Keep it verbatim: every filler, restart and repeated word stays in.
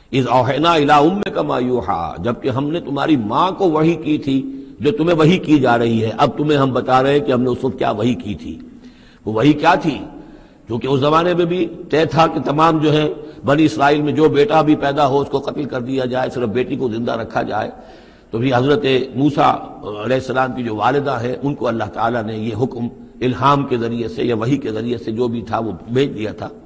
इस औहना इला उम्मिका मा यूहा, जबकि हमने तुम्हारी माँ को वही की थी जो तुम्हें वही की जा रही है। अब तुम्हें हम बता रहे हैं कि हमने उस वक्त क्या वही की थी। वो वही क्या थी? क्योंकि उस जमाने में भी तय था कि तमाम जो है बनी इसराइल में जो बेटा भी पैदा हो उसको कत्ल कर दिया जाए, सिर्फ बेटी को जिंदा रखा जाए। तो भी हजरत मूसा अलैहिस्सलाम की जो वालिदा है उनको अल्लाह ताला ने ये हुक्म इल्हाम के जरिए से या वही के जरिए से जो भी था वो भेज दिया था।